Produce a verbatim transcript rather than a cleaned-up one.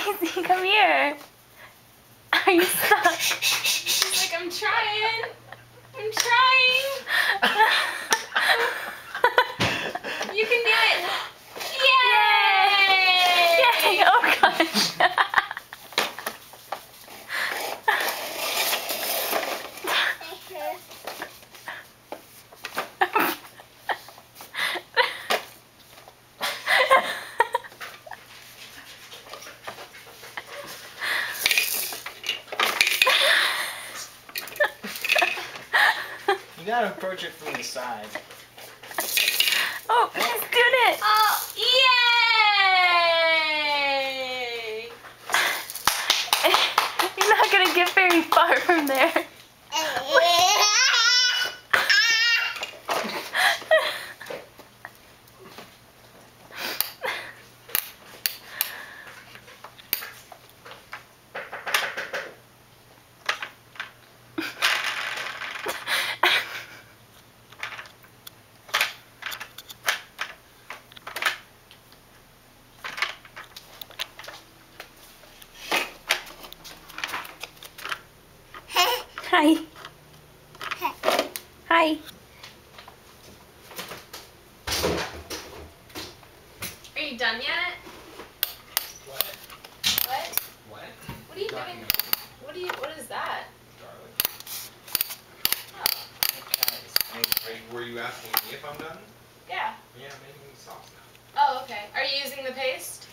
Aisy, come here. Are you stuck? She's like, I'm trying. I'm trying. You can do it. Yay! Yay! Oh gosh. You gotta approach it from the side. Oh, he's doing it! Oh, yay! You're not gonna get very far from there. Hi. Hi. Are you done yet? What? What? What? What are you doing? What do you? What is that? Garlic. Oh, Okay. Were you asking me if I'm done? yeah. Yeah, I'm making sauce now. Oh, okay. Are you using the paste?